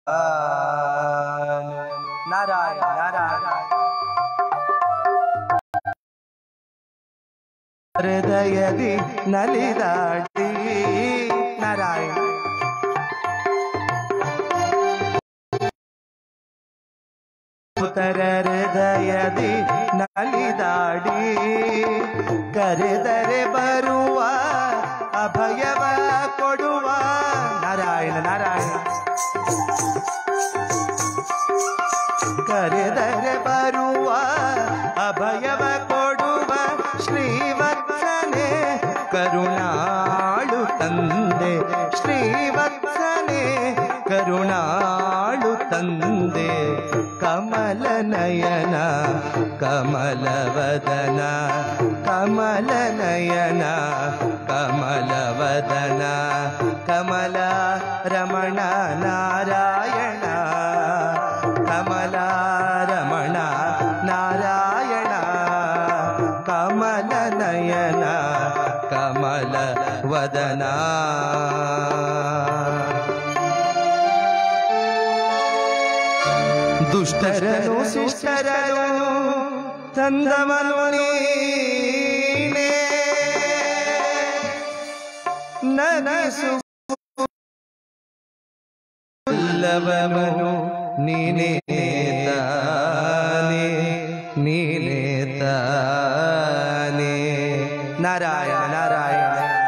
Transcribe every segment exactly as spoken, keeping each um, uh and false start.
ನಾರಾಯಣ ನಾರಾಯಣ ಹೃದಯದಿ ನಲಿದಾಡಿ ನಾರಾಯಣ ಪುತರ ಹೃದಯದಿ ನಲಿದಾಡಿ ಕರೆದರೆ ಬರುವ ಅಭಯವ ಕೊಡುವ ನಾರಾಯಣ ನಾರಾಯಣ ಕರೆದರೆ ಬರುವ ಅಭಯವ ಕೊಡುವ ಶ್ರೀವತ್ಸನೆ ಕರುಣಾಳು ತಂದೆ ಶ್ರೀವತ್ಸನೆ ಕರುಣಾಳು ತಂದೆ ಕಮಲ ನಯನ ಕಮಲವದನ ಕಮಲ ನಯನ ಕಮಲವದನ ಕಮಲ ರಮಣ ನಾರಾಯಣ ಕಮಲ ರಮಣ ನಾರಾಯಣ ಕಮಲ ನಯನ ಕಮಲ ವದನ ದುಷ್ಟರನು ಶಿಷ್ಟರನು ತಂದವನು ನೀನೇ ನನಸು ಎಲ್ಲವನು ನೀನೇ ತಾನೇ ನೀನೇ ತಾನೇ ನಾರಾಯಣ ನಾರಾಯಣ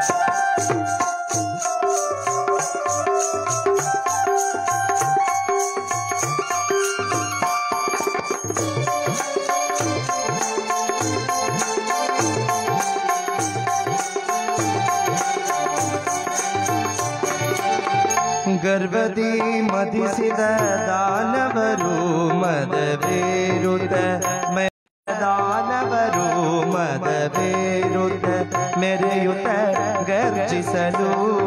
ಗರ್ಭದಿ ಮದಿಸಿದ ದಾನವರು ಮದವೇರುತ ದಾನವರು ಮದವೇರುತ ಮೆರೆಯುತ ಗರ್ಜಿಸಲು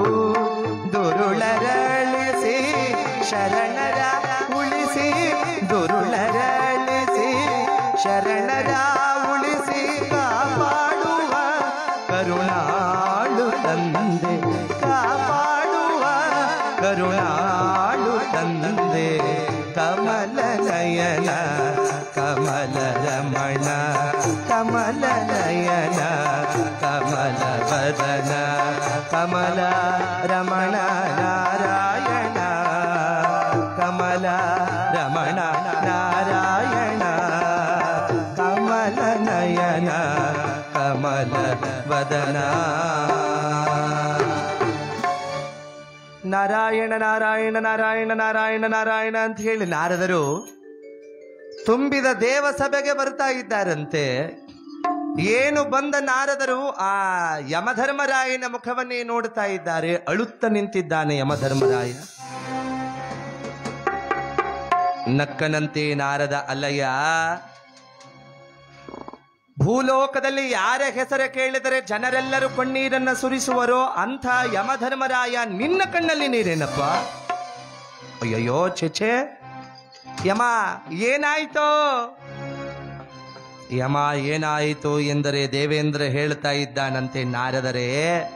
ದುರುಳರಳಿಸಿ ಶರಣರ ಉಳಿಸಿ ದುರುಳರಳಿಸಿ ಶರಣರ ಉಳಿಸಿ ಕಾಪಾಡುವ ಕರುಣಾಳು ತಂದೆ ಕಾಪಾಡುವ ಕರುಣಾಳು ತಂದೆ ಕಮಲ ನಯನ ಕಮಲ ರಮಣ ಕಮಲ ನಯನ ಕಮಲ ವದನ ಕಮಲ ರಮಣ ನಾರಾಯಣ ಕಮಲ ರಮಣ ನಾರಾಯಣ ಕಮಲ ನಯನ ಕಮಲ ವದನ ನಾರಾಯಣ ನಾರಾಯಣ ನಾರಾಯಣ ನಾರಾಯಣ ನಾರಾಯಣ ಅಂತ ಹೇಳಿ ನಾರದರು ತುಂಬಿದ ದೇವ ಸಭೆಗೆ ಬರ್ತಾ ಇದ್ದಾರಂತೆ. ಏನು ಬಂದ ನಾರದರು ಆ ಯಮಧರ್ಮರಾಯನ ಮುಖವನ್ನೇ ನೋಡ್ತಾ ಇದ್ದಾರೆ. ಅಳುತ್ತ ನಿಂತಿದ್ದಾನೆ ಯಮಧರ್ಮರಾಯ. ನಕ್ಕನಂತೆ ನಾರದ, ಅಲ್ಲಯ್ಯ, ಭೂಲೋಕದಲ್ಲಿ ಯಾರ ಹೆಸರು ಕೇಳಿದರೆ ಜನರೆಲ್ಲರೂ ಕಣ್ಣೀರನ್ನ ಸುರಿಸುವರೋ ಅಂಥ ಯಮಧರ್ಮರಾಯ ನಿನ್ನ ಕಣ್ಣಲ್ಲಿ ನೀರೇನಪ್ಪ? ಅಯ್ಯಯ್ಯೋ ಚೆಚೆ, ಯಮ ಏನಾಯ್ತೋ? ಯಮ ಏನಾಯಿತು ಎಂದರೆ ದೇವೇಂದ್ರ ಹೇಳ್ತಾ ಇದ್ದಾನಂತೆ, ನಾರದರೆ,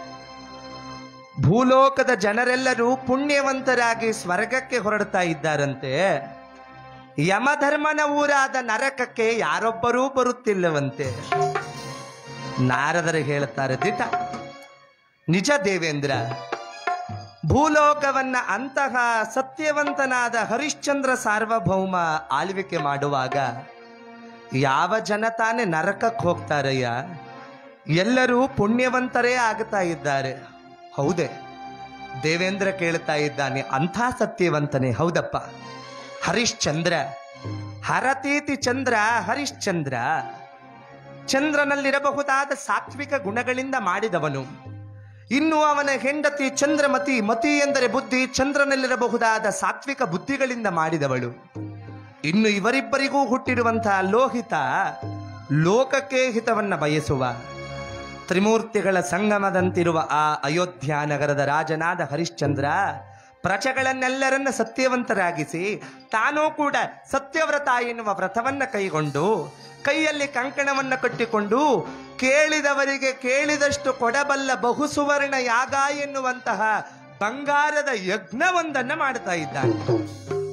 ಭೂಲೋಕದ ಜನರೆಲ್ಲರೂ ಪುಣ್ಯವಂತರಾಗಿ ಸ್ವರ್ಗಕ್ಕೆ ಹೊರಡ್ತಾ ಇದ್ದಾರಂತೆ. ಯಮಧರ್ಮನ ಊರಾದ ನರಕಕ್ಕೆ ಯಾರೊಬ್ಬರೂ ಬರುತ್ತಿಲ್ಲವಂತೆ. ನಾರದರು ಹೇಳ್ತಾರೆ, ದಿಟ ನಿಜ ದೇವೇಂದ್ರ, ಭೂಲೋಕವನ್ನ ಅಂತಹ ಸತ್ಯವಂತನಾದ ಹರಿಶ್ಚಂದ್ರ ಸಾರ್ವಭೌಮ ಆಳ್ವಿಕೆ ಮಾಡುವಾಗ ಯಾವ ಜನ ತಾನೇ ನರಕಕ್ಕೆ ಹೋಗ್ತಾರಯ್ಯ? ಎಲ್ಲರೂ ಪುಣ್ಯವಂತರೇ ಆಗ್ತಾ ಇದ್ದಾರೆ. ಹೌದೇ? ದೇವೇಂದ್ರ ಕೇಳ್ತಾ ಇದ್ದಾನೆ, ಅಂಥ ಸತ್ಯವಂತನೇ? ಹೌದಪ್ಪ, ಹರಿಶ್ಚಂದ್ರ, ಹರತೀತಿ ಚಂದ್ರ ಹರಿಶ್ಚಂದ್ರ, ಚಂದ್ರನಲ್ಲಿರಬಹುದಾದ ಸಾತ್ವಿಕ ಗುಣಗಳಿಂದ ಮಾಡಿದವನು. ಇನ್ನು ಅವನ ಹೆಂಡತಿ ಚಂದ್ರಮತಿ, ಮತಿ ಎಂದರೆ ಬುದ್ಧಿ, ಚಂದ್ರನಲ್ಲಿರಬಹುದಾದ ಸಾತ್ವಿಕ ಬುದ್ಧಿಗಳಿಂದ ಮಾಡಿದವಳು. ಇನ್ನು ಇವರಿಬ್ಬರಿಗೂ ಹುಟ್ಟಿರುವಂತಹ ಲೋಹಿತ, ಲೋಕಕ್ಕೆ ಹಿತವನ್ನ ಬಯಸುವ, ತ್ರಿಮೂರ್ತಿಗಳ ಸಂಗಮದಂತಿರುವ ಆ ಅಯೋಧ್ಯ ನಗರದ ರಾಜನಾದ ಹರಿಶ್ಚಂದ್ರ ಪ್ರಜೆಗಳನ್ನೆಲ್ಲರನ್ನ ಸತ್ಯವಂತರಾಗಿಸಿ ತಾನೂ ಕೂಡ ಸತ್ಯವ್ರತ ಎನ್ನುವ ವ್ರತವನ್ನ ಕೈಗೊಂಡು ಕೈಯಲ್ಲಿ ಕಂಕಣವನ್ನ ಕಟ್ಟಿಕೊಂಡು ಕೇಳಿದವರಿಗೆ ಕೇಳಿದಷ್ಟು ಕೊಡಬಲ್ಲ ಬಹುಸುವರ್ಣ ಯಾಗ ಎನ್ನುವಂತಹ ಬಂಗಾರದ ಯಜ್ಞವೊಂದನ್ನು ಮಾಡ್ತಾ ಇದ್ದಾನೆ.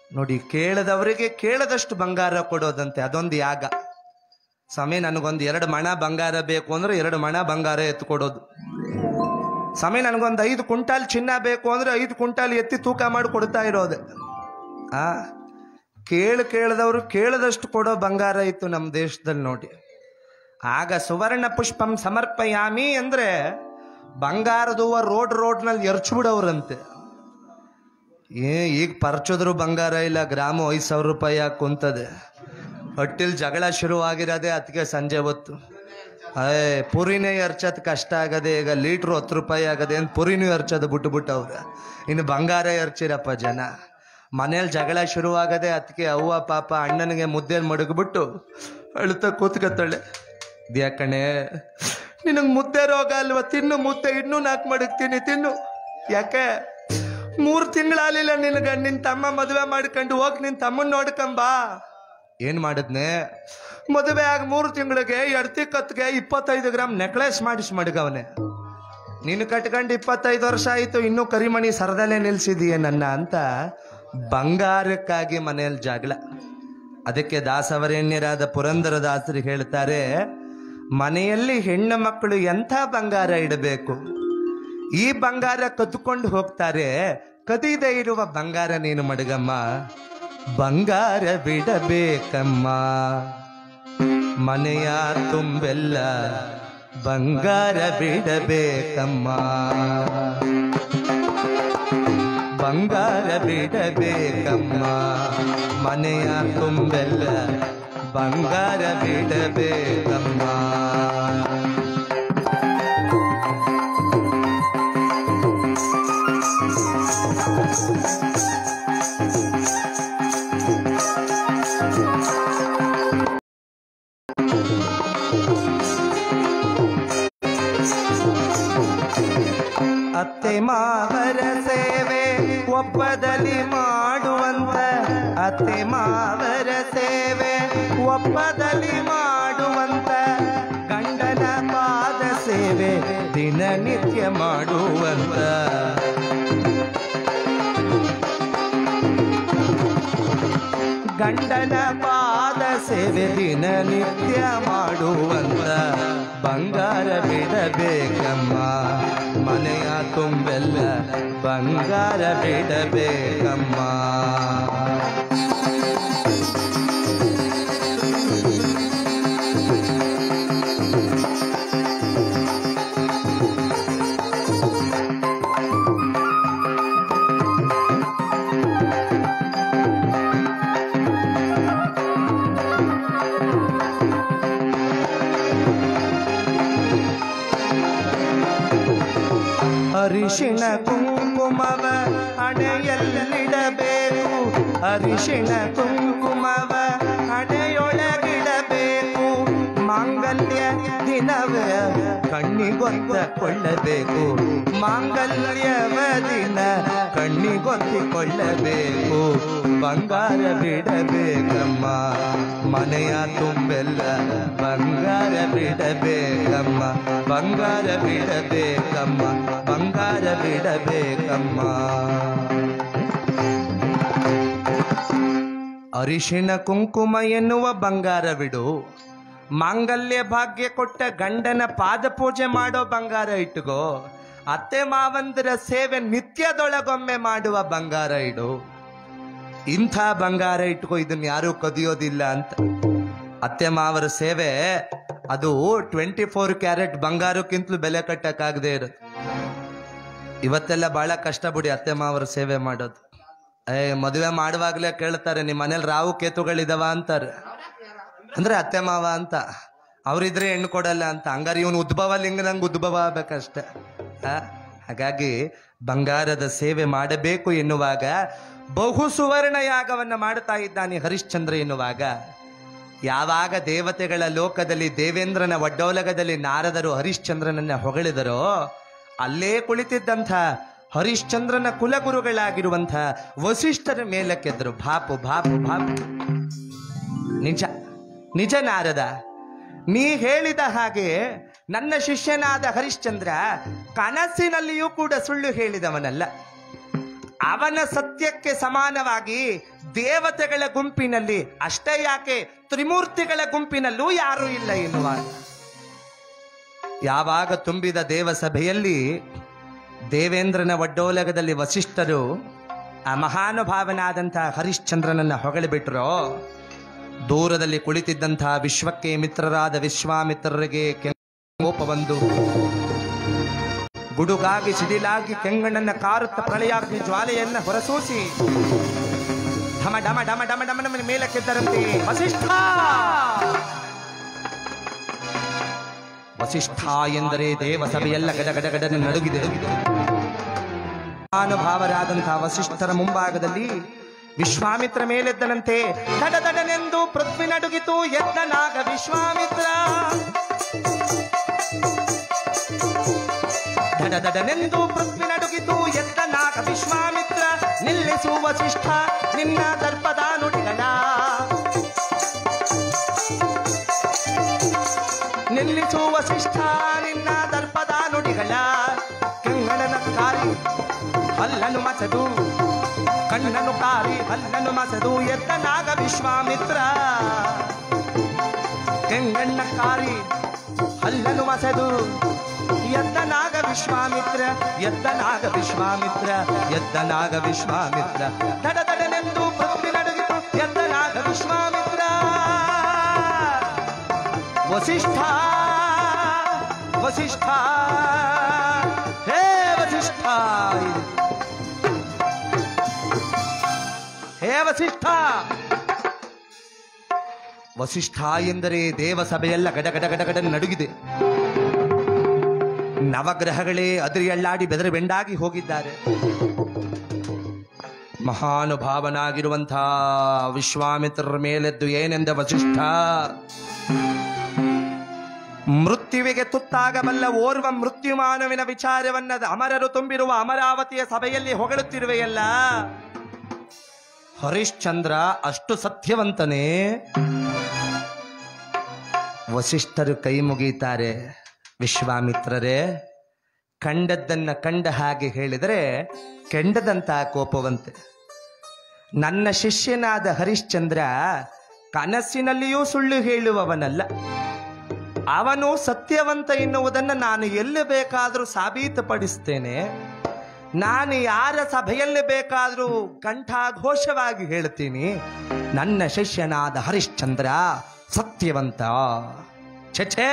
ನೋಡಿ, ಕೇಳದವರಿಗೆ ಕೇಳದಷ್ಟು ಬಂಗಾರ ಕೊಡೋದಂತೆ, ಅದೊಂದು ಯಾಗ. ಸ್ವಾಮಿ ನನಗೊಂದು ಎರಡು ಮಣ ಬಂಗಾರ ಬೇಕು ಅಂದ್ರೆ ಎರಡು ಮಣ ಬಂಗಾರ ಎತ್ತು ಕೊಡೋದು. ಸ್ವಾಮಿ ನನಗೊಂದು ಐದು ಕ್ವಿಂಟಾಲ್ ಚಿನ್ನ ಬೇಕು ಅಂದ್ರೆ ಐದು ಕ್ವಿಂಟಾಲ್ ಎತ್ತಿ ತೂಕ ಮಾಡಿ ಕೊಡ್ತಾ ಇರೋದು. ಆ ಕೇಳು ಕೇಳದವರು ಕೇಳದಷ್ಟು ಕೊಡೋ ಬಂಗಾರ ಇತ್ತು ನಮ್ಮ ದೇಶದಲ್ಲಿ ನೋಡಿ. ಆಗ ಸುವರ್ಣ ಪುಷ್ಪಂ ಸಮರ್ಪಯಾಮಿ ಅಂದ್ರೆ ಬಂಗಾರದ ಹೂವ ರೋಡ್ ರೋಡ್ನಲ್ಲಿ ಎರ್ಚ್ಬಿಡವ್ರಂತೆ. ಏ ಈಗ ಪರ್ಚೋದ್ರು ಬಂಗಾರ ಇಲ್ಲ, ಗ್ರಾಮ ಐದು ಸಾವಿರ ರೂಪಾಯಿ ಯಾಕೆ ಕುಂತದೆ. ಹೊಟ್ಟಿಲ್ ಜಗಳ ಶುರುವಾಗಿರೋದೆ ಅದಕ್ಕೆ ಸಂಜೆ ಹೊತ್ತು. ಅಯ್ಯ ಪುರಿನೇ ಎರ್ಚೋದು ಕಷ್ಟ ಆಗದೆ, ಈಗ ಲೀಟ್ರು ಹತ್ತು ರೂಪಾಯಿ ಆಗದೆ ಅಂತ ಪುರಿನೂ ಎರ್ಚೋದು ಬಿಟ್ಟು ಬಿಟ್ಟವ್ರ. ಇನ್ನು ಬಂಗಾರ ಎರ್ಚಿರಪ್ಪ ಜನ. ಮನೇಲಿ ಜಗಳ ಶುರುವಾಗದೆ ಅದಕ್ಕೆ ಅವ್ವ ಪಾಪ ಅಣ್ಣನಿಗೆ ಮುದ್ದೆ ಮಡಗ್ಬಿಟ್ಟು ಅಳುತ್ತಾ ಕೂತ್ಕತ್ತಾಳೆ. ಯಾಕಣೆ ನಿನಗೆ ಮುದ್ದೆ ರೋಗ ಅಲ್ವಾ, ತಿನ್ನು ಮುದ್ದೆ, ಇನ್ನೂ ನಾಲ್ಕು ಮಡಗ್ತೀನಿ ತಿನ್ನು. ಯಾಕೆ ಮೂರು ತಿಂಗಳಾಗಲಿಲ್ಲ ನಿನಗೆ, ನಿನ್ನ ತಮ್ಮ ಮದುವೆ ಮಾಡ್ಕೊಂಡು ಹೋಗಿ ನಿನ್ನ ತಮ್ಮನ ನೋಡ್ಕೊಂಬಾ. ಏನು ಮಾಡಿದ್ನೆ, ಮದುವೆ ಆಗ ಮೂರು ತಿಂಗಳಿಗೆ ಎಡ್ತಿ ಕತ್ಗೆ ಇಪ್ಪತ್ತೈದು ಗ್ರಾಮ್ ನೆಕ್ಲೆಸ್ ಮಾಡಿಸಿ ಮಡಗವನೆ. ನೀನು ಕಟ್ಕೊಂಡು ಇಪ್ಪತ್ತೈದು ವರ್ಷ ಆಯಿತು, ಇನ್ನೂ ಕರಿಮಣಿ ಸರದಲ್ಲೇ ನಿಲ್ಸಿದೀಯ ನನ್ನ ಅಂತ ಬಂಗಾರಕ್ಕಾಗಿ ಮನೆಯಲ್ಲಿ ಜಗಳ. ಅದಕ್ಕೆ ದಾಸವರೇಣ್ಯರಾದ ಪುರಂದರದಾಸರು ಹೇಳ್ತಾರೆ, ಮನೆಯಲ್ಲಿ ಹೆಣ್ಣು ಮಕ್ಕಳು ಎಂಥ ಬಂಗಾರ ಇಡಬೇಕು. ಈ ಬಂಗಾರ ಕದ್ದುಕೊಂಡು ಹೋಗ್ತಾರೆ, ಕದಿದೇ ಇರುವ ಬಂಗಾರ ನೀನು ಮಡಗಮ್ಮ. ಬಂಗಾರ ಬಿಡಬೇಕಮ್ಮ, ಮನೆಯ ತುಂಬೆಲ್ಲ ಬಂಗಾರ ಬಿಡಬೇಕಮ್ಮ. ಬಂಗಾರ ಬಿಡಬೇಕಮ್ಮ, ಮನೆಯ ತುಂಬೆಲ್ಲ ಬಂಗಾರ ಬಿಡಬೇಕಮ್ಮ. ಅತ್ತೆ ಮಾವರ ಸೇವೆ ಒಪ್ಪದಲ್ಲಿ ಮಾಡುವಂತ, ಅತ್ತೆ ಮಾವರ ಸೇವೆ ಒಪ್ಪದಲ್ಲಿ ಮಾಡುವಂತ, ಗಂಡನ ಪಾದ ಸೇವೆ ದಿನನಿತ್ಯ ಮಾಡುವಂತ. ಗಂಡನ ಪಾದ ಸೇವೆ ದಿನನಿತ್ಯ ಮಾಡುವಂತ, ಬಂಗಾರ ಬಿಡಬೇಕಮ್ಮ, ಮನೆಯ ತುಂಬೆಲ್ಲ ಬಂಗಾರ ಬಿಡಬೇಕಮ್ಮ. ಅರಿಶಿಣ ಕುಂಕುಮವ ಹಣೆಯಲ್ಲಿಡಬೇಕು, ಅರಿಶಿಣ ಕುಂಕುಮವ ಹಣೆಯೊಳಗಿಡಬೇಕು. ಮಾಂಗಲ್ಯ ದಿನವ ಕಣ್ಣಿಗೊತ್ತಿಕೊಳ್ಳಬೇಕು, ಮಾಂಗಲ್ಯವ ದಿನ ಕಣ್ಣಿಗೊತ್ತಿಕೊಳ್ಳಬೇಕು. ಬಂಗಾರ ಬಿಡಬೇಕಮ್ಮ, ಮನೆಯ ತುಂಬೆಲ್ಲ ಬಂಗಾರ ಬಿಡಬೇಕಮ್ಮ, ಬಂಗಾರ ಬಿಡಬೇಕಮ್ಮ, ಬಂಗಾರ ಬಿಡಬೇಕಮ್ಮ. ಅರಿಶಿಣ ಕುಂಕುಮ ಎನ್ನುವ ಬಂಗಾರವಿಡು, ಮಾಂಗಲ್ಯ ಭಾಗ್ಯ ಕೊಟ್ಟ ಗಂಡನ ಪಾದ ಪೂಜೆ ಮಾಡೋ ಬಂಗಾರ ಇಟ್ಟುಕೋ. ಅತ್ತೆ ಮಾವಂದರ ಸೇವೆ ನಿತ್ಯದೊಳಗೊಮ್ಮೆ ಮಾಡುವ ಬಂಗಾರ ಇಡು. ಇಂಥ ಬಂಗಾರ ಇಟ್ಕೋ, ಇದನ್ನ ಯಾರೂ ಕದಿಯೋದಿಲ್ಲ ಅಂತ. ಅತ್ತೆ ಮಾವರ ಸೇವೆ ಅದು ಟ್ವೆಂಟಿ ಫೋರ್ ಕ್ಯಾರೆಟ್ ಬಂಗಾರಕ್ಕಿಂತಲೂ ಬೆಲೆ ಕಟ್ಟಕ್ಕಾಗದೆ ಇರೋದು. ಇವತ್ತೆಲ್ಲ ಬಹಳ ಕಷ್ಟ ಬಿಡಿ ಅತ್ತೆ ಮಾವರ ಸೇವೆ ಮಾಡೋದು. ಏ ಮದುವೆ ಮಾಡುವಾಗಲೇ ಕೇಳ್ತಾರೆ, ನಿಮ್ಮ ಮನೇಲಿ ರಾವು ಕೇತುಗಳಿದಾವ ಅಂತಾರೆ. ಅಂದ್ರೆ ಅತ್ತೆ ಮಾವ ಅಂತ, ಅವ್ರಿದ್ರೆ ಹೆಣ್ಣು ಕೊಡಲ್ಲ ಅಂತ. ಹಂಗಾರೆ ಇವನು ಉದ್ಭವ ಲಿಂಗನಂಗೆ ಉದ್ಭವ ಆಗ್ಬೇಕಷ್ಟೆ. ಹಾಗಾಗಿ ಬಂಗಾರದ ಸೇವೆ ಮಾಡಬೇಕು ಎನ್ನುವಾಗ ಬಹು ಸುವರ್ಣ ಯಾಗವನ್ನ ಮಾಡ್ತಾ ಇದ್ದಾನೆ ಹರಿಶ್ಚಂದ್ರ ಎನ್ನುವಾಗ, ಯಾವಾಗ ದೇವತೆಗಳ ಲೋಕದಲ್ಲಿ ದೇವೇಂದ್ರನ ಒಡ್ಡೋಲಗದಲ್ಲಿ ನಾರದರು ಹರಿಶ್ಚಂದ್ರನನ್ನ ಹೊಗಳಿದರೋ, ಅಲ್ಲೇ ಕುಳಿತಿದ್ದಂಥ ಹರಿಶ್ಚಂದ್ರನ ಕುಲಗುರುಗಳಾಗಿರುವಂಥ ವಸಿಷ್ಠರ ಮೇಲಕ್ಕೆದ್ರು. ಭಾಪು ಭಾಪು ಭಾಪು ನಿಜ ನಿಜ ನಾರದ, ನೀ ಹೇಳಿದ ಹಾಗೆ ನನ್ನ ಶಿಷ್ಯನಾದ ಹರಿಶ್ಚಂದ್ರ ಕನಸಿನಲ್ಲಿಯೂ ಕೂಡ ಸುಳ್ಳು ಹೇಳಿದವನಲ್ಲ. ಅವನ ಸತ್ಯಕ್ಕೆ ಸಮಾನವಾಗಿ ದೇವತೆಗಳ ಗುಂಪಿನಲ್ಲಿ ಅಷ್ಟೇ ಯಾಕೆ ತ್ರಿಮೂರ್ತಿಗಳ ಗುಂಪಿನಲ್ಲೂ ಯಾರೂ ಇಲ್ಲ ಎನ್ನುವಾಗ ಯಾವಾಗ ತುಂಬಿದ ದೇವಸಭೆಯಲ್ಲಿ ದೇವೇಂದ್ರನ ಒಡ್ಡೋಲಗದಲ್ಲಿ ವಸಿಷ್ಠರು ಆ ಮಹಾನುಭಾವನಾದಂತಹ ಹರಿಶ್ಚಂದ್ರನನ್ನ ಹೊಗಳಿಬಿಟ್ರೋ ದೂರದಲ್ಲಿ ಕುಳಿತಿದ್ದಂತಹ ವಿಶ್ವಕ್ಕೆ ಮಿತ್ರರಾದ ವಿಶ್ವಾಮಿತ್ರರಿಗೆ ಕೋಪ ಬಂದು ಗುಡುಗಾಗಿ ಸಿಡಿಲಾಗಿ ಕೆಂಗಣ್ಣನ ಕಾರುತ್ತ ಪ್ರಳಯಾಗ್ನಿ ಜ್ವಾಲೆಯನ್ನ ಹೊರಸೂಸಿ ಢಮ ಡಮ ಡಮ ಡಮ ಡಮನ ಮೇಲಕ್ಕೆದ್ದರಂತೆ ವಸಿಷ್ಠ ವಸಿಷ್ಠ ಎಂದರೆ ದೇವಸಭೆಯೆಲ್ಲ ಗಡ ಗಡ ಗಡನೆ ನಡುಗಿದೆ. ಮಹಾನುಭಾವರಾದಂತಹ ವಸಿಷ್ಠರ ಮುಂಭಾಗದಲ್ಲಿ ವಿಶ್ವಾಮಿತ್ರ ಮೇಲೆದ್ದನಂತೆ. ದಡದಡನೆಂದು ಪೃಥ್ವಿ ನಡುಗಿತು ಎದ್ದನಾಗ ವಿಶ್ವಾಮಿತ್ರ. ದಡದಡನೆಂದು ಪೃಥ್ವಿ ನಡುಗಿತು ಎದ್ದನಾಗ ವಿಶ್ವಾಮಿತ್ರ. ನಿಲ್ಲಿಸು ವಸಿಷ್ಠ ನಿನ್ನ ದರ್ಪದ ನುಡಿಗಳ. ನಿಲ್ಲಿಸು ವಸಿಷ್ಠ ನಿನ್ನ ದರ್ಪದ ನುಡಿಗಳ. ಕಂಗಣನ ಕಾರಿ ಹಲ್ಲನು ಮಸದು ಕಣ್ಣನು ಕಾರಿ ಹಲ್ಲನು ಮಸದು ಎದ್ದನಾಗ ವಿಶ್ವಾಮಿತ್ರ. ಕೆಂಗಣ್ಣ ಕಾರಿ ಹಲ್ಲನು ಮಸದು ಎದ್ದನಾಗ ವಿಶ್ವಾಮಿತ್ರ. ಎದ್ದನಾಗ ವಿಶ್ವಾಮಿತ್ರ ಎದ್ದನಾಗ ವಿಶ್ವಾಮಿತ್ರ. ದಡದಡನೆಂದು ಪೃಥ್ವಿ ನಡುಗಿತು ಎದ್ದನಾಗ ವಿಶ್ವಾಮಿತ್ರ. ವಸಿಷ್ಠ ವಸಿಷ್ಠ ಹೇ ವಸಿಷ್ಠ ಹೇ ವಸಿಷ್ಠ. ವಸಿಷ್ಠ ಎಂದರೆ ದೇವಸಭೆಯೆಲ್ಲ ಗಡ ಗಡ ಗಡ ಗಡ ನಡುಗಿದೆ. ನವಗ್ರಹಗಳೇ ಅದಿರಿಯಳ್ಳಾಡಿ ಬೆದರಿ ಬೆಂಡಾಗಿ ಹೋಗಿದ್ದಾರೆ. ಮಹಾನುಭಾವನಾಗಿರುವಂತಹ ವಿಶ್ವಾಮಿತ್ರರ ಮೇಲೆದ್ದು ಏನೆಂದ ವಸಿಷ್ಠ. ಮೃತ್ಯುವಿಗೆ ತುತ್ತಾಗಬಲ್ಲ ಓರ್ವ ಮೃತ್ಯುಮಾನವಿನ ವಿಚಾರವನ್ನ ಅಮರರು ತುಂಬಿರುವ ಅಮರಾವತಿಯ ಸಭೆಯಲ್ಲಿ ಹೊಗಳುತ್ತಿರುವೆಯಲ್ಲ. ಹರಿಶ್ಚಂದ್ರ ಅಷ್ಟು ಸತ್ಯವಂತನೇ? ವಸಿಷ್ಠರು ಕೈ ಮುಗಿಯುತ್ತಾರೆ. ವಿಶ್ವಾಮಿತ್ರರೇ, ಕಂಡದ್ದನ್ನ ಕಂಡ ಹಾಗೆ ಹೇಳಿದರೆ ಕೆಂಡದಂತಹ ಕೋಪವಂತೆ. ನನ್ನ ಶಿಷ್ಯನಾದ ಹರಿಶ್ಚಂದ್ರ ಕನಸಿನಲ್ಲಿಯೂ ಸುಳ್ಳು ಹೇಳುವವನಲ್ಲ. ಅವನು ಸತ್ಯವಂತ ಎನ್ನುವುದನ್ನು ನಾನು ಎಲ್ಲಿ ಬೇಕಾದರೂ ಸಾಬೀತುಪಡಿಸ್ತೇನೆ. ನಾನು ಯಾರ ಸಭೆಯಲ್ಲಿ ಬೇಕಾದರೂ ಕಂಠಾಘೋಷವಾಗಿ ಹೇಳ್ತೀನಿ, ನನ್ನ ಶಿಷ್ಯನಾದ ಹರಿಶ್ಚಂದ್ರ ಸತ್ಯವಂತ. ಛೇ,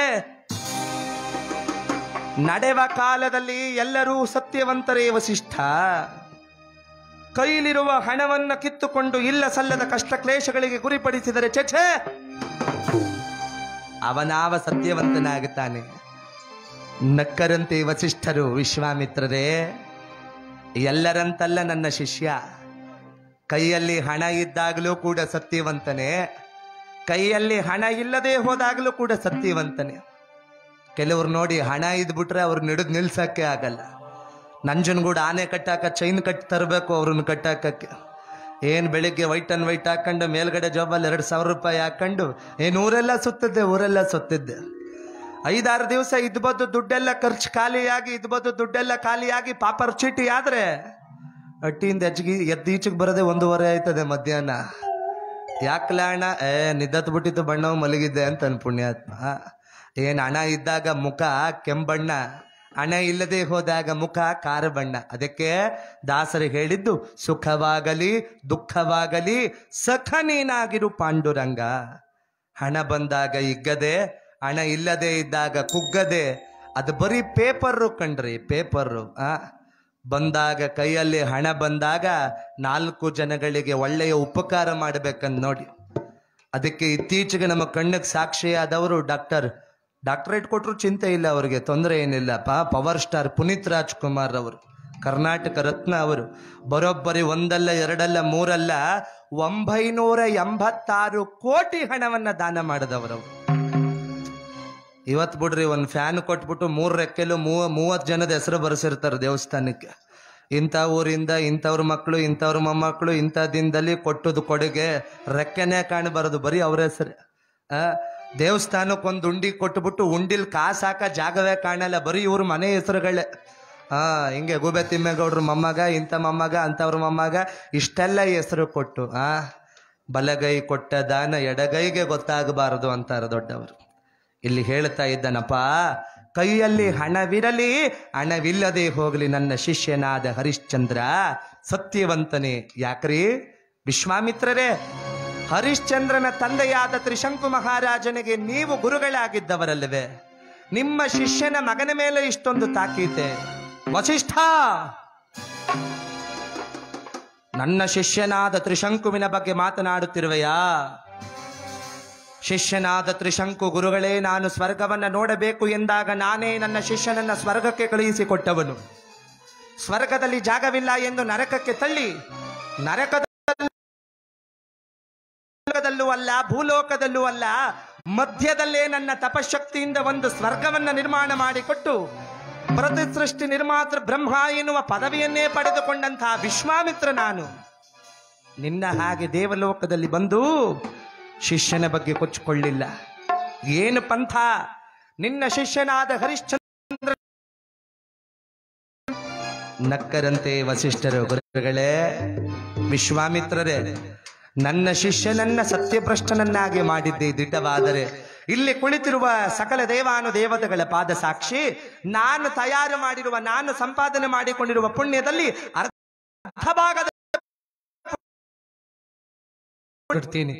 ನಡೆವ ಕಾಲದಲ್ಲಿ ಎಲ್ಲರೂ ಸತ್ಯವಂತರೇ ವಸಿಷ್ಠ. ಕೈಲಿರುವ ಹಣವನ್ನ ಕಿತ್ತುಕೊಂಡು ಇಲ್ಲ ಸಲ್ಲದ ಕಷ್ಟ ಕ್ಲೇಶಗಳಿಗೆ ಗುರಿಪಡಿಸಿದರೆ ಛೇ, ಅವನಾವ ಸತ್ಯವಂತನಾಗುತ್ತಾನೆ. ನಕ್ಕರಂತೆ ವಸಿಷ್ಠರು. ವಿಶ್ವಾಮಿತ್ರರೇ, ಎಲ್ಲರಂತಲ್ಲ ನನ್ನ ಶಿಷ್ಯ. ಕೈಯಲ್ಲಿ ಹಣ ಇದ್ದಾಗಲೂ ಕೂಡ ಸತ್ಯವಂತನೇ, ಕೈಯಲ್ಲಿ ಹಣ ಇಲ್ಲದೆ ಹೋದಾಗಲೂ ಕೂಡ ಸತ್ಯವಂತನೇ. ಕೆಲವ್ರು ನೋಡಿ ಹಣ ಇದ್ಬಿಟ್ರೆ ಅವ್ರು ನಿಡಿದು ನಿಲ್ಸಕ್ಕೆ ಆಗಲ್ಲ. ನಂಜನಗೂಡು ಆನೆ ಕಟ್ಟಾಕ ಚೈನ್ ಕಟ್ಟಿ ತರಬೇಕು ಅವ್ರನ್ನ ಕಟ್ಟಾಕಕ್ಕೆ. ಏನು ಬೆಳಿಗ್ಗೆ ವೈಟ್ ಅಂಡ್ ವೈಟ್ ಹಾಕೊಂಡು ಮೇಲ್ಗಡೆ ಜಾಬಲ್ಲಿ ಎರಡು ಸಾವಿರ ರೂಪಾಯಿ ಹಾಕೊಂಡು ಏನು ಊರೆಲ್ಲ ಸುತ್ತಿದ್ದೆ ಊರೆಲ್ಲ ಸುತ್ತಿದ್ದೆ. ಐದಾರು ದಿವಸ ಇದ್ಬೋದು ದುಡ್ಡೆಲ್ಲ ಖರ್ಚು ಖಾಲಿಯಾಗಿ ಇದ್ಬೋದು ದುಡ್ಡೆಲ್ಲ ಖಾಲಿಯಾಗಿ ಪಾಪರ್ ಚೀಟಿ ಆದ್ರೆ ಅಟ್ಟಿಯಿಂದ ಹೆಚ್ಚಿಗೆ ಎದ್ದೀಚೆಗೆ ಬರೋದೆ ಒಂದೂವರೆ ಆಯ್ತದೆ ಮಧ್ಯಾಹ್ನ. ಯಾಕಲಣ್ಣ? ಏ ನಿದ್ದತ್ ಬಿಟ್ಟಿತ್ತು ಬಣ್ಣ ಮಲಗಿದ್ದೆ ಅಂತ ಅನ್ ಪುಣ್ಯಾತ್ಮ. ಏನು ಹಣ ಇದ್ದಾಗ ಮುಖ ಕೆಂಬಣ್ಣ, ಹಣ ಇಲ್ಲದೆ ಹೋದಾಗ ಮುಖ ಕಾರ ಬಣ್ಣ. ಅದಕ್ಕೆ ದಾಸರು ಹೇಳಿದ್ದು ಸುಖವಾಗಲಿ ದುಃಖವಾಗಲಿ ಸಖ ನೀನಾಗಿರು ಪಾಂಡುರಂಗ. ಹಣ ಬಂದಾಗ ಇಗ್ಗದೆ, ಹಣ ಇಲ್ಲದೆ ಇದ್ದಾಗ ಕುಗ್ಗದೆ. ಅದು ಬರೀ ಪೇಪರು ಕಣ್ರಿ, ಪೇಪರು. ಆ ಬಂದಾಗ ಕೈಯಲ್ಲಿ ಹಣ ಬಂದಾಗ ನಾಲ್ಕು ಜನಗಳಿಗೆ ಒಳ್ಳೆಯ ಉಪಕಾರ ಮಾಡಬೇಕಂತ ನೋಡಿ. ಅದಕ್ಕೆ ಇತ್ತೀಚೆಗೆ ನಮ್ಮ ಕಣ್ಣಿಗೆ ಸಾಕ್ಷಿಯಾದವರು ಡಾಕ್ಟರ್ ಡಾಕ್ಟರೇಟ್ ಕೊಟ್ಟರು ಚಿಂತೆ ಇಲ್ಲ, ಅವರಿಗೆ ತೊಂದರೆ ಏನಿಲ್ಲಪ್ಪ. ಪವರ್ ಸ್ಟಾರ್ ಪುನೀತ್ ರಾಜ್ಕುಮಾರ್ ಅವರು, ಕರ್ನಾಟಕ ರತ್ನ ಅವರು. ಬರೋಬ್ಬರಿ ಒಂದಲ್ಲ ಎರಡಲ್ಲ ಮೂರಲ್ಲ ಒಂಬೈನೂರ ಎಂಬತ್ತಾರು ಕೋಟಿ ಹಣವನ್ನ ದಾನ ಮಾಡಿದವರವರು. ಇವತ್ತು ಬಿಡ್ರಿ ಒಂದು ಫ್ಯಾನ್ ಕೊಟ್ಬಿಟ್ಟು ಮೂರು ರೆಕ್ಕೆಲು ಮೂವ ಮೂವತ್ತು ಜನದ ಹೆಸರು ಬರೆಸಿರ್ತಾರೆ ದೇವಸ್ಥಾನಕ್ಕೆ. ಇಂಥ ಊರಿಂದ ಇಂಥವ್ರ ಮಕ್ಕಳು ಇಂಥವ್ರ ಮೊಮ್ಮಕ್ಕಳು ಇಂಥ ದಿನದಲ್ಲಿ ಕೊಟ್ಟದು ಕೊಡುಗೆ ರೆಕ್ಕೆನೇ ಕಾಣಬಾರದು, ಬರೀ ಅವ್ರ ಹೆಸರು. ಆ ದೇವಸ್ಥಾನಕ್ಕೆ ಒಂದು ಉಂಡಿ ಕೊಟ್ಬಿಟ್ಟು ಉಂಡಿಲ್ ಕಾಸು ಹಾಕ ಜಾಗವೇ ಕಾಣಲ್ಲ, ಬರೀ ಇವ್ರ ಮನೆ ಹೆಸರುಗಳೇ. ಹಾ ಹಿಂಗೆ ಗೂಬೆ ತಿಮ್ಮೇಗೌಡ್ರ ಮೊಮ್ಮಗ, ಇಂಥ ಮೊಮ್ಮಗ, ಅಂಥವ್ರ ಮೊಮ್ಮಗ, ಇಷ್ಟೆಲ್ಲ ಹೆಸರು ಕೊಟ್ಟು ಆ ಬಲಗೈ ಕೊಟ್ಟ ದಾನ ಎಡಗೈಗೆ ಗೊತ್ತಾಗಬಾರದು ಅಂತಾರ ದೊಡ್ಡವರು. ಇಲ್ಲಿ ಹೇಳ್ತಾ ಇದ್ದನಪ್ಪ, ಕೈಯಲ್ಲಿ ಹಣವಿರಲಿ ಹಣವಿಲ್ಲದೆ ಹೋಗಲಿ ನನ್ನ ಶಿಷ್ಯನಾದ ಹರಿಶ್ಚಂದ್ರ ಸತ್ಯವಂತನೇ. ಯಾಕ್ರಿ ವಿಶ್ವಾಮಿತ್ರರೇ, ಹರಿಶ್ಚಂದ್ರನ ತಂದೆಯಾದ ತ್ರಿಶಂಕು ಮಹಾರಾಜನಿಗೆ ನೀವು ಗುರುಗಳಾಗಿದ್ದವರಲ್ಲವೇ? ನಿಮ್ಮ ಶಿಷ್ಯನ ಮಗನ ಮೇಲೆ ಇಷ್ಟೊಂದು ತಾಕೀತೆ. ವಸಿಷ್ಠ, ನನ್ನ ಶಿಷ್ಯನಾದ ತ್ರಿಶಂಕುವಿನ ಬಗ್ಗೆ ಮಾತನಾಡುತ್ತಿರುವೆಯಾ? ಶಿಷ್ಯನಾದ ತ್ರಿಶಂಕು ಗುರುಗಳೇ, ನಾನು ಸ್ವರ್ಗವನ್ನ ನೋಡಬೇಕು ಎಂದಾಗ ನಾನೇ ನನ್ನ ಶಿಷ್ಯನನ್ನ ಸ್ವರ್ಗಕ್ಕೆ ಕಳುಹಿಸಿಕೊಟ್ಟವನು. ಸ್ವರ್ಗದಲ್ಲಿ ಜಾಗವಿಲ್ಲ ಎಂದು ನರಕಕ್ಕೆ ತಳ್ಳಿ, ನರಕದಲ್ಲೂ ಅಲ್ಲ ಭೂಲೋಕದಲ್ಲೂ ಅಲ್ಲ ಮಧ್ಯದಲ್ಲೇ ನನ್ನ ತಪಶಕ್ತಿಯಿಂದ ಒಂದು ಸ್ವರ್ಗವನ್ನ ನಿರ್ಮಾಣ ಮಾಡಿಕೊಟ್ಟು ಪ್ರತಿ ಸೃಷ್ಟಿ ನಿರ್ಮಾತೃ ಬ್ರಹ್ಮ ಎನ್ನುವ ಪದವಿಯನ್ನೇ ಪಡೆದುಕೊಂಡಂತಹ ವಿಶ್ವಾಮಿತ್ರ ನಾನು. ನಿನ್ನ ಹಾಗೆ ದೇವಲೋಕದಲ್ಲಿ ಬಂದು ಶಿಷ್ಯನ ಬಗ್ಗೆ ಕೊಚ್ಚಿಕೊಳ್ಳಿಲ್ಲ. ಏನು ಪಂಥ? ನಿನ್ನ ಶಿಷ್ಯನಾದ ಹರಿಶ್ಚಂದ್ರ ನಕ್ಕರಂತೆ ವಸಿಷ್ಠರು. ಗುರುಗಳೇ, ವಿಶ್ವಾಮಿತ್ರರೇ, ನನ್ನ ಶಿಷ್ಯನನ್ನ ಸತ್ಯಭ್ರಷ್ಟನನ್ನಾಗಿ ಮಾಡಿದ್ದೆ ದಿಟ್ಟವಾದರೆ ಇಲ್ಲಿ ಕುಳಿತಿರುವ ಸಕಲ ದೇವಾನು ದೇವತೆಗಳ ಪಾದ ಸಾಕ್ಷಿ, ನಾನು ತಯಾರು ಮಾಡಿರುವ, ನಾನು ಸಂಪಾದನೆ ಮಾಡಿಕೊಂಡಿರುವ ಪುಣ್ಯದಲ್ಲಿ ಅರ್ಧ ಭಾಗದ ಕೊಡ್ತೀನಿ.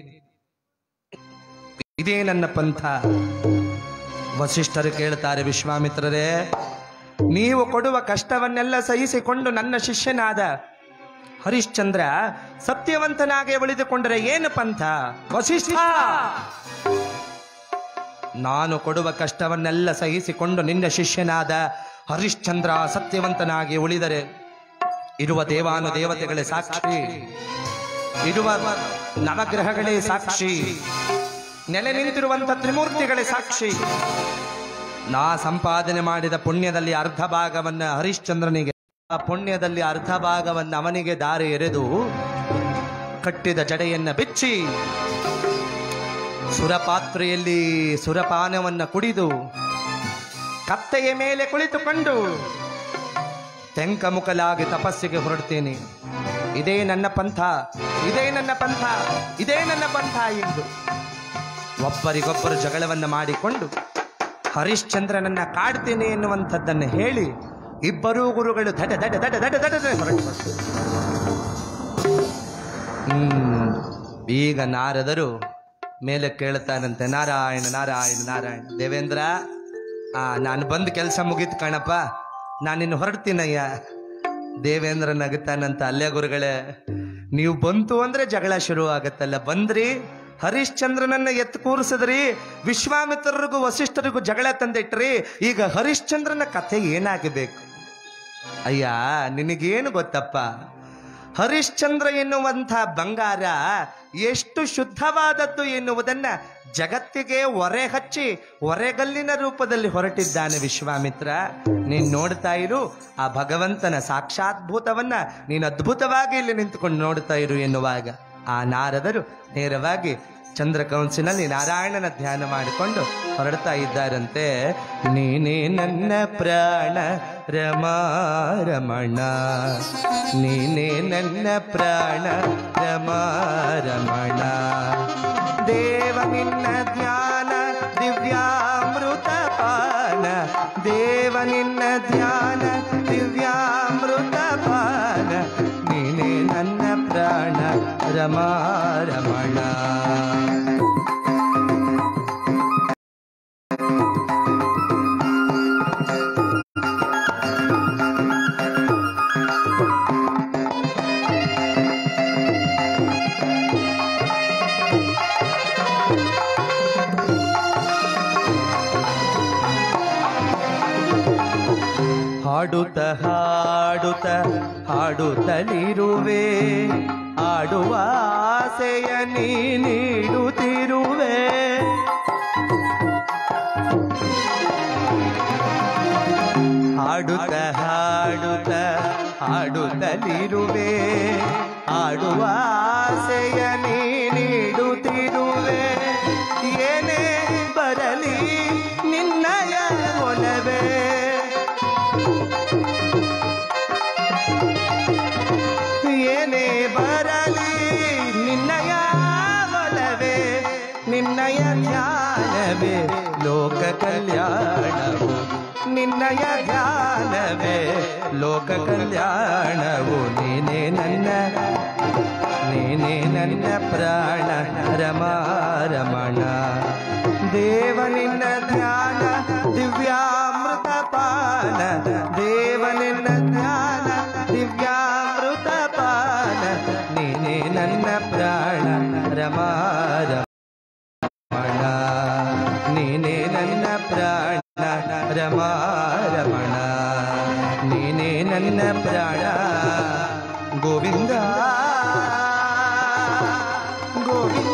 ಇದೇ ನನ್ನ ಪಂಥ. ವಸಿಷ್ಠರು ಕೇಳ್ತಾರೆ, ವಿಶ್ವಾಮಿತ್ರರೇ, ನೀವು ಕೊಡುವ ಕಷ್ಟವನ್ನೆಲ್ಲ ಸಹಿಸಿಕೊಂಡು ನನ್ನ ಶಿಷ್ಯನಾದ ಹರಿಶ್ಚಂದ್ರ ಸತ್ಯವಂತನಾಗಿ ಉಳಿದುಕೊಂಡರೆ ಏನು ಪಂಥ? ವಸಿಷ್ಠ, ನಾನು ಕೊಡುವ ಕಷ್ಟವನ್ನೆಲ್ಲ ಸಹಿಸಿಕೊಂಡು ನಿನ್ನ ಶಿಷ್ಯನಾದ ಹರಿಶ್ಚಂದ್ರ ಸತ್ಯವಂತನಾಗಿ ಉಳಿದರೆ ಇರುವ ದೇವಾನು ದೇವತೆಗಳೇ ಸಾಕ್ಷಿ, ಇರುವ ನವಗ್ರಹಗಳೇ ಸಾಕ್ಷಿ, ನೆಲೆ ನಿಂತಿರುವಂತ ತ್ರಿಮೂರ್ತಿಗಳೇ ಸಾಕ್ಷಿ. ನಾ ಸಂಪಾದನೆ ಮಾಡಿದ ಪುಣ್ಯದಲ್ಲಿ ಅರ್ಧ ಭಾಗವನ್ನ ಹರಿಶ್ಚಂದ್ರನಿಗೆ, ಆ ಪುಣ್ಯದಲ್ಲಿ ಅರ್ಧ ಭಾಗವನ್ನ ಅವನಿಗೆ ದಾರಿ ಎರೆದು ಕಟ್ಟಿದ ಜಡೆಯನ್ನ ಬಿಚ್ಚಿ ಸುರಪಾತ್ರೆಯಲ್ಲಿ ಸುರಪಾನವನ್ನ ಕುಡಿದು ಕತ್ತೆಯ ಮೇಲೆ ಕುಳಿತುಕೊಂಡು ತೆಂಕಮುಖಲಾಗಿ ತಪಸ್ಸಿಗೆ ಹೊರಡ್ತೇನೆ. ಇದೇ ನನ್ನ ಪಂಥ, ಇದೇ ನನ್ನ ಪಂಥ, ಇದೇ ನನ್ನ ಪಂಥ ಎಂದು ಒಬ್ಬರಿಗೊಬ್ಬರು ಜಗಳವನ್ನ ಮಾಡಿಕೊಂಡು ಹರಿಶ್ಚಂದ್ರನನ್ನ ಕಾಡ್ತೇನೆ ಎನ್ನುವಂಥದ್ದನ್ನು ಹೇಳಿ ಇಬ್ಬರೂ ಗುರುಗಳು ದಡ ದಡ ದಡ ದಡ ದಡ ಹೊರಟು. ಹ್ಮ್ ಈಗ ನಾರದರು ಮೇಲೆ ಕೇಳ್ತಾನಂತೆ, ನಾರಾಯಣ ನಾರಾಯಣ ನಾರಾಯಣ. ದೇವೇಂದ್ರ, ಆ ನಾನು ಬಂದು ಕೆಲಸ ಮುಗೀತು ಕಣಪ್ಪ, ನಾನಿನ್ನು ಹೊರಡ್ತೀನಯ್ಯ. ದೇವೇಂದ್ರ ನಗುತ್ತಾನಂತ, ಅಲ್ಲೇ ಗುರುಗಳೇ, ನೀವು ಬಂತು ಅಂದ್ರೆ ಜಗಳ ಶುರು ಆಗತ್ತಲ್ಲ. ಬಂದ್ರಿ, ಹರಿಶ್ಚಂದ್ರನನ್ನ ಎತ್ತು ಕೂರಿಸಿದ್ರಿ, ವಿಶ್ವಾಮಿತ್ರರಿಗೂ ವಸಿಷ್ಠರಿಗೂ ಜಗಳ ತಂದಿಟ್ರಿ, ಈಗ ಹರಿಶ್ಚಂದ್ರನ ಕಥೆ ಏನಾಗಬೇಕು? ಅಯ್ಯ, ನಿನಗೇನು ಗೊತ್ತಪ್ಪ, ಹರಿಶ್ಚಂದ್ರ ಎನ್ನುವಂಥ ಬಂಗಾರ ಎಷ್ಟು ಶುದ್ಧವಾದದ್ದು ಎನ್ನುವುದನ್ನ ಜಗತ್ತಿಗೆ ಒರೆ ಹಚ್ಚಿ ಒರೆಗಲ್ಲಿನ ರೂಪದಲ್ಲಿ ಹೊರಟಿದ್ದಾನೆ ವಿಶ್ವಾಮಿತ್ರ. ನೀನ್ ನೋಡ್ತಾ ಇರು, ಆ ಭಗವಂತನ ಸಾಕ್ಷಾತ್ಭೂತವನ್ನ ನೀನು ಅದ್ಭುತವಾಗಿ ಇಲ್ಲಿ ನಿಂತುಕೊಂಡು ನೋಡ್ತಾ ಇರು ಎನ್ನುವಾಗ ಆ ನಾರದರು ನೇರವಾಗಿ ಚಂದ್ರಕೌನ್ಸಿನಲ್ಲಿ ನಾರಾಯಣನ ಧ್ಯಾನ ಮಾಡಿಕೊಂಡು ಹೊರಡ್ತಾ ಇದ್ದಾರಂತೆ. ನೀನೇ ನನ್ನ ಪ್ರಾಣ ರಮಾ ರಮಣ, ನೀನೇ ನನ್ನ ಪ್ರಾಣ ರಮಾ ರಮಣ, ದೇವ ನಿನ್ನ ಧ್ಯಾನ ದಿವ್ಯಾಮೃತ ಪಾನ, ದೇವ ನಿನ್ನ ಧ್ಯಾನ ದಿವ್ಯಾಮೃತ ಪಾನ, ನೀನೇ ನನ್ನ ಪ್ರಾಣ ರಮಾ ರಮಣ. ಹಾಡುತ್ತ ಹಾಡುತ್ತ ಹಾಡುತ್ತಲಿರುವೆ, ಆಡುವ ಆಸೆಯ ನೀ ನೀಡುತ್ತಿರುವೆ, ಹಾಡುತ್ತ ಹಾಡುತ್ತ ಹಾಡುತ್ತಲಿರುವೆ, ಆಡುವ ಆಸೆಯ ನೀ ನೀಡುತ್ತಿರುವೆ, ಏನೇ ಬರಲಿ ನಿನ್ನಯ ಒಲವೇ, ನಿನ್ನಯ ಧ್ಯಾನವೇ ಲೋಕ ಕಲ್ಯಾಣವು ನೀನೇ ನನ್ನ ನೀನೇ ನನ್ನ ಪ್ರಾಣ ರಮಾರಮಣ ದೇವ ನಿನ್ನ ಧ್ಯಾನ ದಿವ್ಯಾಮೃತ ಪಾನ ದೇವ ನಿನ್ನ ಧ್ಯಾನ ದಿವ್ಯಾಮೃತ ಪಾನ ನೀನೇ ನನ್ನ ಪ್ರಾಣ ರಮಾರಮಣ ನೀನೇ ನನ್ನ ಪ್ರಾಣ ರಮಾರಮಣ ನೀನೇ ನನ್ನ ಪ್ರಾಣ ಗೋವಿಂದ ಗೋವಿಂದ